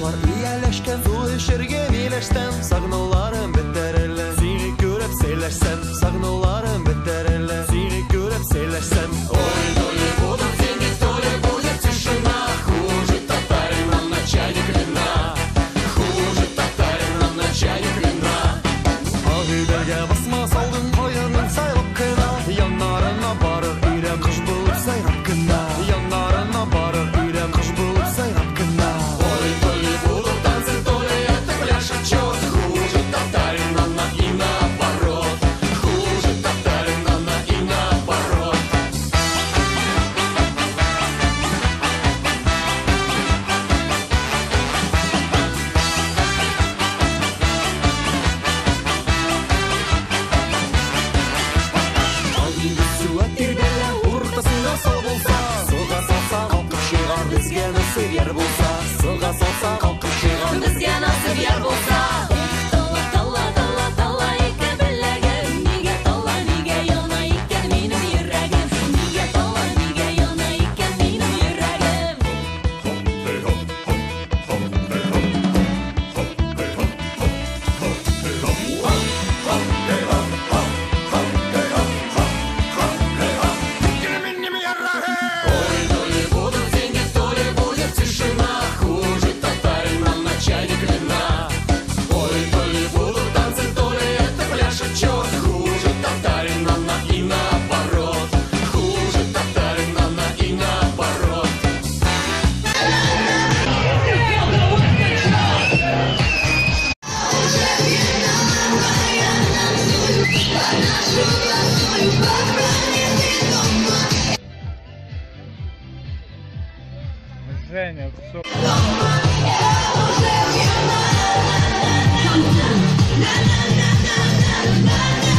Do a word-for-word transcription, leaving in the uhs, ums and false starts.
Кызлар ияләшкән, су эшергә миләштән, сагынуларым бетәр әле. Сине күреп сөйләшсәм, сагынуларым бетәр әле. Сине күреп сөйләшсәм, ой, доля будут деньги, доля будет тишина. Хуже татаринам на чайник вина, хуже татаринам на чайник вина. Агыйдәгә басма салдың каянын сайлап кына, яннарына барыр өйрән кыш булып сайрап кына, яннарына барыр өйрән кыш булып сайрап кына. Ой, доля будут танцы, доля это пляж отчет. Хуже татаринам на и наоборот, хуже татаринам на и наоборот. Уртасында сау булса, суга салса калкып чыгар, безгә насыйп яр булса, суга салса калкып чыгар, безгә насыйп яр булса. Талла, талла, талла, талла икән беләгем, нигә талла, нигә яна икән минем йөрәгем, нигә талла, нигә яна икән минем йөрәгем. Ой, доля будут деньги, доля будет тишина. Хуже татаринам на чайник вина. Ой, доля будут танцы, доля это пляж отчет. Хуже татаринам на и наоборот, хуже татаринам на и наоборот. Женя, все. Na na na na na na na